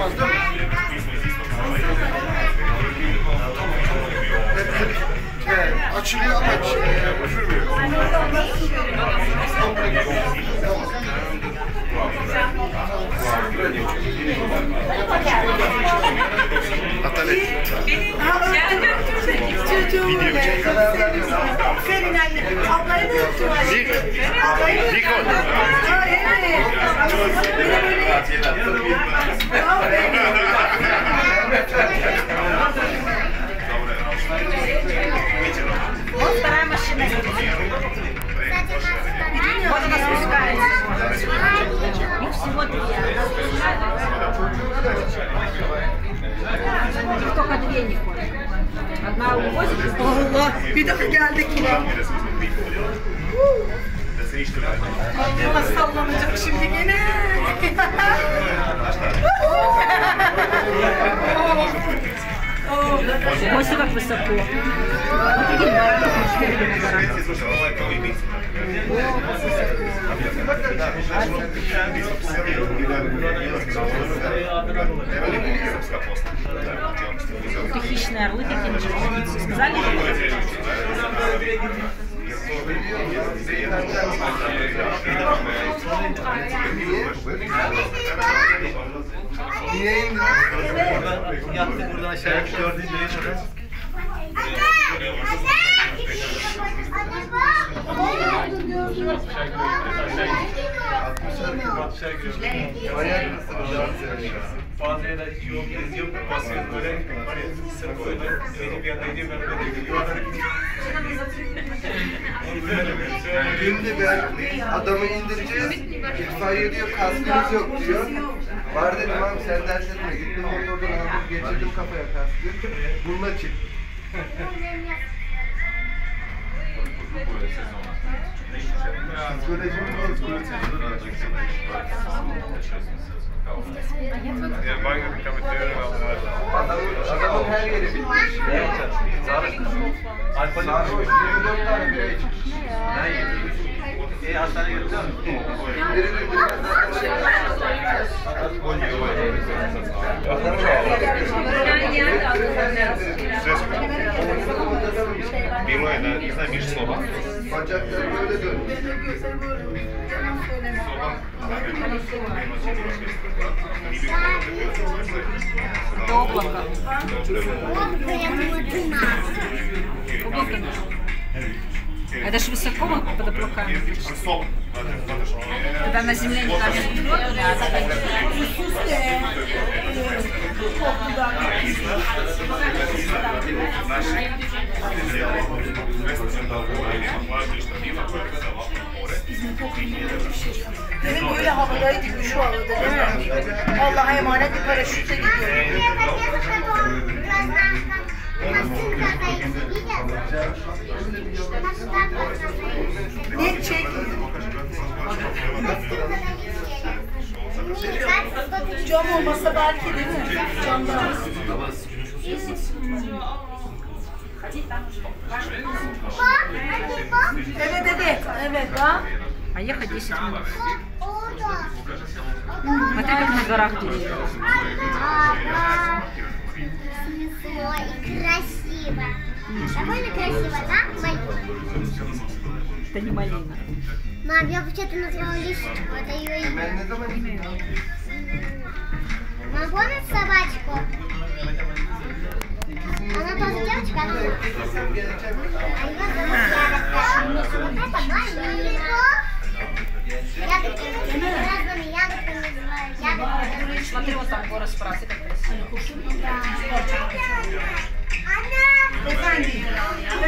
olmaz değil mi? Evet, açılıyor ama üfürmüyor. Tahtalı. Video çek. Senin anne. Ablayı da öptüm aşkım. Ablayı da öptüm. Вот вторая машина. Вот она спускается. Их всего 3. Только 2 не ходят. Одна увозит. Allah, bir daha geldik yine. Allah sallanacak şimdi gene. Ось как высоко. Вот такие борода. Это хищные орлы такие. Сказали? Niye indin? Yattık buradan aşağıya gördüğün yere kadar. Bazı yerler hiç yol gezi yok. Basıyor böyle var ya sırf böyle beni bir yana gidiyor ben böyle gidiyor. Dün de ben adamı indireceğiz. İtfaiye diyor kaskınız yok diyor. Var dedim abi sen dert etme. Gittim motordan aldım geçirdim kafaya kaskı. Bununla çık. Psikolojimi bozdu. Adamın her yeri bitmiş. Sarhoş 24 tane bira içmiş. Ben yedim. Hastaneye götürdün mü? Bilo je da iznajmiš soba. Bacakları böyle dönmüş. Облако. Облако. Это ж высоко мы под облаками. Когда на земле не так Demin böyle havadaydık, şu havada değil mi? Allah'a emanet bir paraşütle gidiyorum. Ne çek? Cam olmasa belki değil mi? Camdan. Evet, ha? А ехать 10 минут. Смотри, как на горах деревья. Красиво. Довольно красиво, да, малина? Это не малина. Мам, я вообще-то назвала лисичку, это ее имя. Ben ne zaman gittim? Мам, помнишь собачку? Она тоже девочка, она... А ее зовут Ягодка. Вот это малина. Ягодки разными ягодками называют. Ягодки. Смотри, вот там горы справа, это красиво. Anne! Efendim?